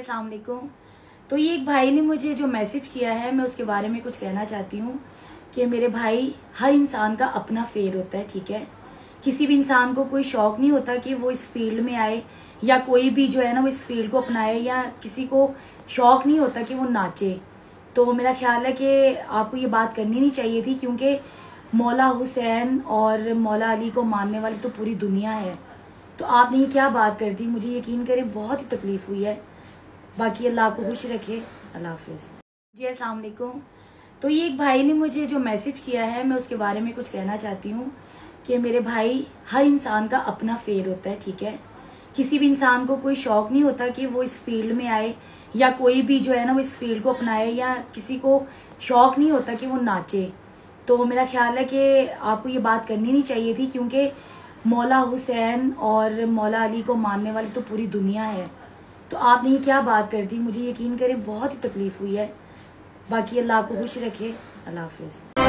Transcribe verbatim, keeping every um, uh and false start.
अस्सलाम वालेकुम। तो ये एक भाई ने मुझे जो मैसेज किया है, मैं उसके बारे में कुछ कहना चाहती हूँ कि मेरे भाई, हर इंसान का अपना फेर होता है, ठीक है। किसी भी इंसान को कोई शौक नहीं होता कि वो इस फील्ड में आए, या कोई भी जो है ना वो इस फील्ड को अपनाए, या किसी को शौक नहीं होता कि वो नाचे। तो मेरा ख्याल है कि आपको ये बात करनी नहीं चाहिए थी, क्योंकि मौला हुसैन और मौला अली को मानने वाली तो पूरी दुनिया है। तो आपने ये क्या बात कर दी, मुझे यकीन करें बहुत ही तकलीफ हुई है। बाकी अल्लाह आपको खुश रखे। अल्लाह हाफिज़। जी अस्सलाम वालेकुम। तो ये एक भाई ने मुझे जो मैसेज किया है, मैं उसके बारे में कुछ कहना चाहती हूँ कि मेरे भाई, हर इंसान का अपना फेर होता है, ठीक है। किसी भी इंसान को कोई शौक नहीं होता कि वो इस फील्ड में आए, या कोई भी जो है ना वो इस फील्ड को अपनाए, या किसी को शौक नहीं होता कि वो नाचे। तो मेरा ख्याल है कि आपको ये बात करनी नहीं चाहिए थी, क्योंकि मौला हुसैन और मौला अली को मानने वाली तो पूरी दुनिया है। तो आपने ये क्या बात कर दी, मुझे यकीन करें बहुत ही तकलीफ हुई है। बाकी अल्लाह आपको खुश रखे। अल्लाह हाफिज़।